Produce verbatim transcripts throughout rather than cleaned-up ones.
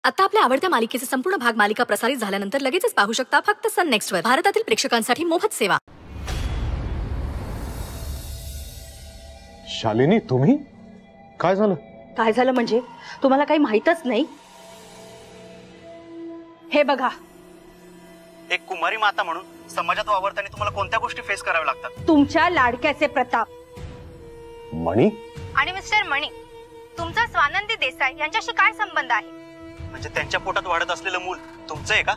आता आपल्या आवडत्या मालिकेचे संपूर्ण भाग मालिका प्रसारित झाल्यानंतर लगेचच पाहू शकता फक्त सन नेक्स्ट वर. भारतातील प्रेक्षकांसाठी मोफत सेवा. शालिनी, तुम्ही काय झालं? काय झालं म्हणजे तुम्हाला काही माहितच नाही? हे बघा, एक कुमारी माता म्हणून समाजात वावरताना तुम्हाला कोणत्या गोष्टी फेस कराव्या लागतात? तुमच्या लाडक्याचे प्रताप मणी आणि मिस्टर मणी, तुमचा स्वानंदी देसाई यांच्याशी काय संबंध आहे? म्हणजे त्यांच्या पोटात वाढत असलेलं मूल तुमचं आहे का?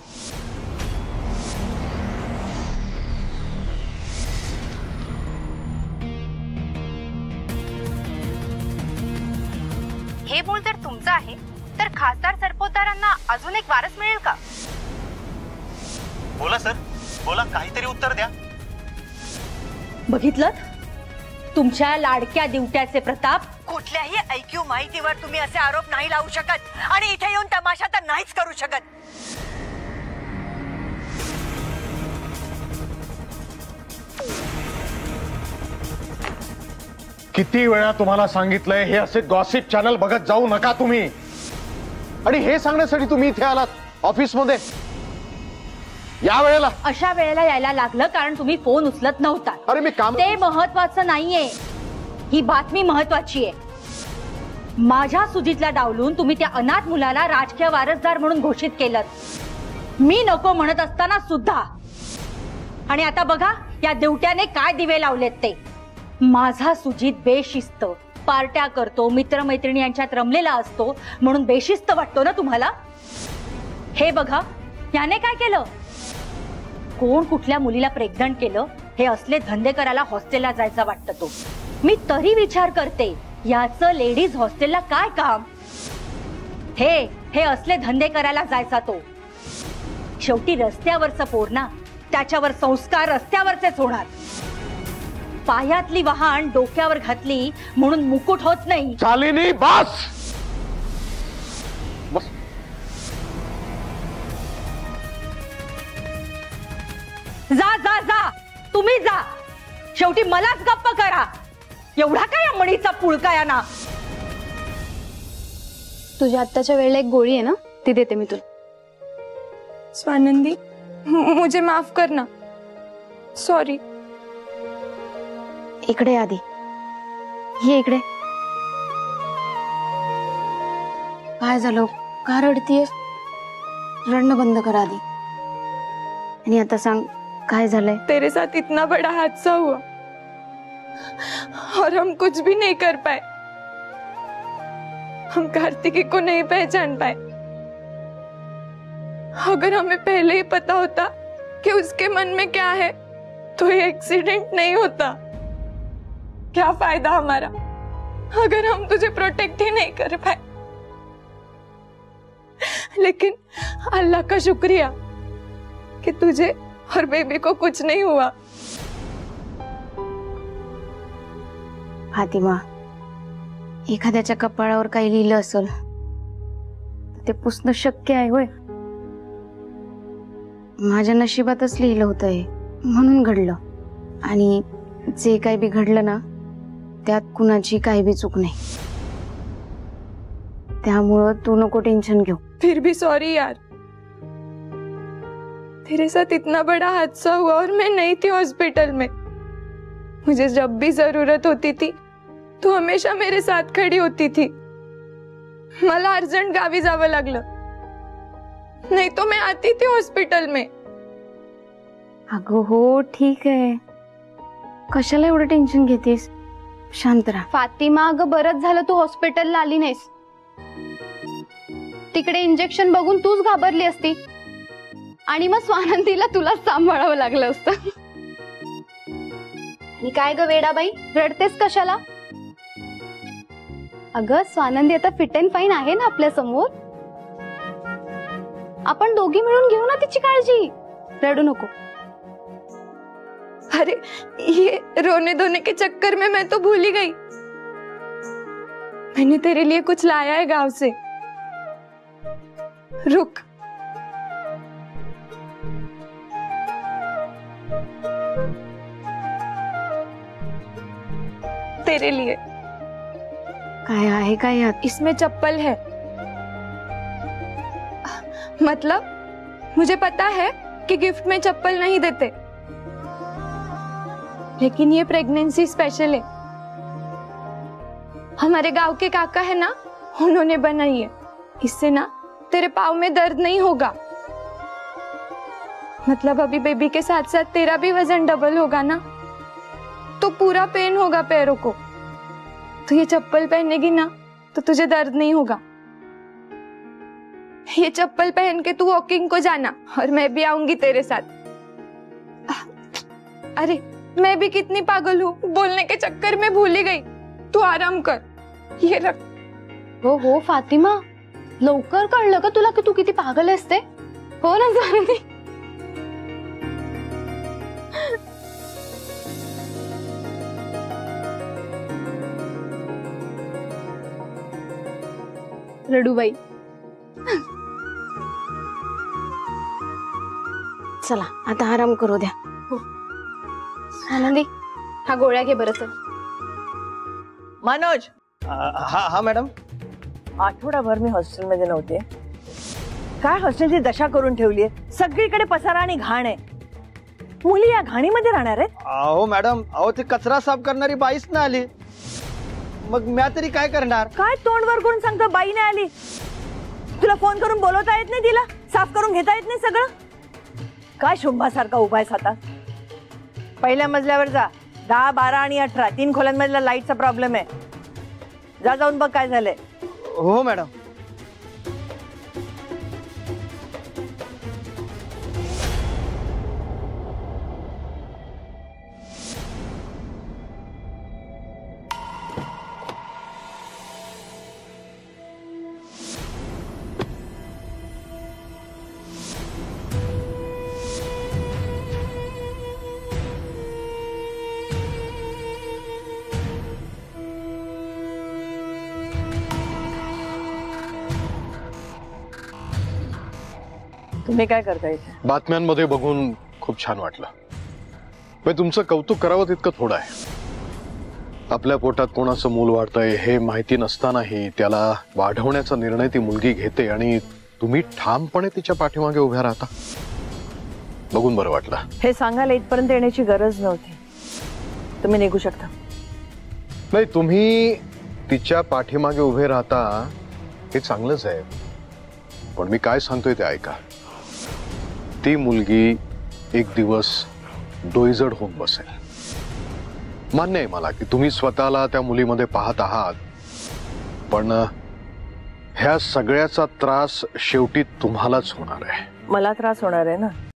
हे मूल जर तुमचं आहे तर खासदार सरपोतदारांना अजून एक वारस मिळेल का? बोला सर, बोला, काहीतरी उत्तर द्या. बघितलं, तुमच्या लाडक्या दिवट्याचे प्रताप. कुठल्याही ऐक्यू माहितीवर तुम्ही असे आरोप नाही लावू शकत आणि इथे येऊन तमाशा तर नाहीच करू शकत. किती वेळा तुम्हाला सांगितलंय हे असे गॉसिप चॅनल बघत जाऊ नका तुम्ही. आणि हे सांगण्यासाठी तुम्ही इथे आलात ऑफिस मध्ये या वेळेला? अशा वेळेला यायला लागलं कारण तुम्ही फोन उचलत नव्हता. अरे मी काम. ते महत्वाचं नाहीये, ही बातमी महत्वाची आहे. माझ्या सुजीतला डावलून तुम्ही त्या अनाथ मुलाला राजकीय वारसदार म्हणून घोषित केलं, मी नको म्हणत असताना सुद्धा. आणि आता बघा या दिवट्याने काय दिवे लावलेत ते. माझा सुजीत बेशिस्त, पार्ट्या करतो, मित्रमैत्रिणी यांच्यात रमलेला असतो म्हणून बेशिस्त वाटतो ना तुम्हाला? हे बघा, याने काय केलं? कोण कुठल्या मुलीला प्रेग्नंट केलं हे असले धंदे करायला हॉस्टेलला जायचा वाटतं तो. मी तरी विचार करते याचं लेडीज हॉस्टेलला काय काम? हे हे असले धंदे करायला जायचा तो. शेवटी रस्त्यावरचं पोर ना, त्याच्यावर संस्कार रस्त्यावरचेच होणार. पायातली वहाण डोक्यावर घातली म्हणून मुकुट होत नाही. शालिनी बस बस. जा जा जा, तुम्ही जा. शेवटी मलाच गप्प करा. एवढा काय या मणीचा पुळका या ना. तुझ्या आत्ताच्या वेळेला एक गोळी आहे ना, ती देते मी तुला. स्वानंदी, मुझे माफ करना, सॉरी. इकडे आधी ये, इकडे. काय झालं? का रडतीयस? रडणं बंद कर आधी. आणि आता सांग काय झालंय? तेरे साथ इतना बड़ा हादसा हुआ और हम कुछ भी नहीं कर पाए. हम कार्तिकी को नहीं पहचान पाए. अगर हमें पहले ही पता होता कि उसके मन में क्या है तो ये एक्सीडेंट नहीं होता. क्या फायदा हमारा अगर हम तुझे प्रोटेक्ट ही नहीं कर पाए. लेकिन अल्लाह का शुक्रिया कि तुझे और बेबी को कुछ नहीं हुआ. फातिमा, एखाद्याच्या कपाळावर काही लिहिलं असेल ते पुसणं शक्य आहे होय? माझ्या नशिबातच लिहिलं होतं हे, म्हणून घडलं. आणि जे काही बी घडलं ना, त्यात कुणाची काही बी चूक नाही. त्यामुळं तू नको टेंशन घेऊ. फिर भी सॉरी यार, तेरे साथ इतना बड़ा हादसा हुआ और मैं नहीं थी हॉस्पिटल में. मुझे जब भी जरूरत होती थी तू हमेशा मेरे साथ खड़ी होती थी. मला अर्जंट गावी जावं लागलं, नहीं तो मैं आती थी हॉस्पिटल में. अगं हो ठीक आहे, कशाला एवढं टेन्शन घेतेस? शांत राहा. फातिमा, अगं बरंच झालं तू हॉस्पिटलला आली नाहीस. तिकडे इंजेक्शन बघून तूच घाबरली असती आणि मग स्वानंदीला तुलाच सांभाळावं लागलं असतं. आणि काय ग वेडाबाई, रडतेस कशाला? अगं स्वानंदी आता फिट अँड फाईन आहे ना आपल्या समोर. आपण दोघी मिळून घेऊ ना तिची काळजी. रडू नको. अरे ये रोने धोने के चक्कर में मैं तो भूल ही गई. मैंने तेरे लिए कुछ लाया है गांव से. रुक. तेरे लिए. काय आहे काय यात? इसमें चप्पल है. मतलब मुझे पता है कि गिफ्ट में चप्पल नहीं देते, लेकिन ये प्रेगनेंसी स्पेशल है। हमारे गांव के काका है ना, उन्होंने बनाई है। इससे ना तेरे पाँव में दर्द नहीं होगा। मतलब अभी बेबी के साथ साथ तेरा भी वजन डबल होगा ना, तो पूरा पेन होगा पैरों को। तो ये चप्पल पहनेगी ना तो तुझे दर्द नहीं होगा। ये चप्पल पहन के तू वॉकिंग को जाना और मैं भी आऊंगी तेरे साथ। अरे मैं भी कितनी पागल हूँ, बोलने के चक्कर में भूल ही गई। तू आराम कर, ये रख। हो हो फातिमा, लवकर कळलं का तुला की तू किती पागल आहेस ते? हो ना जानवी? रडूबाई, चला आता आराम करू द्या. हो. आनंदी, हा गोळ्या घे बरं. चल मनोज, हा हा मॅडम. आठवडाभर मी हॉस्टेलमध्ये नव्हते. काय हॉस्टेलची दशा करून ठेवलीये. सगळीकडे पसारा आणि घाण आहे. मुली या घाणीमध्ये राहणार आहेत. अहो मॅडम, अहो ते कचरा साफ करणारी बाईच ना आली, मग म्या तरी काय करणार. काय तोंड वर करून सांगतो बाई नाही आली. तुला फोन करून बोलवता येत नाही, तिला साफ करून घेता येत नाही सगळं. काय शुंभासारखा उभा आहेस आता. पहिल्या मजल्यावर जा. दहा बारा आणि अठरा तीन खोल्यांमधला लाईटचा प्रॉब्लेम आहे. जा जाऊन बघ काय झालंय. हो मॅडम. तुम्ही काय करता इथे. बातम्यांमध्ये बघून खूप छान वाटलं. पण तुमचं कौतुक करावं तितकं थोडं आहे. आपल्या पोटात कोणाचं मूल वाढतंय हे माहिती नसतानाही त्याला वाढवण्याचा निर्णय ती मुलगी घेते आणि तुम्ही ठामपणे तिच्या पाठीमागे उभ्या राहता. बघून बरं वाटलं. हे सांगायला इथपर्यंत येण्याची गरज नव्हती. तुम्ही निघू शकता. नाही, तुम्ही तिच्या पाठीमागे उभे राहता हे चांगलंच आहे, पण मी काय सांगतोय ते ऐका. ती मुलगी एक दिवस डोईजड होऊन बसेल. मान्य आहे मला की तुम्ही स्वतःला त्या मुलीमध्ये पाहत आहात, पण ह्या सगळ्याचा त्रास शेवटी तुम्हालाच होणार आहे. मला त्रास होणार आहे ना.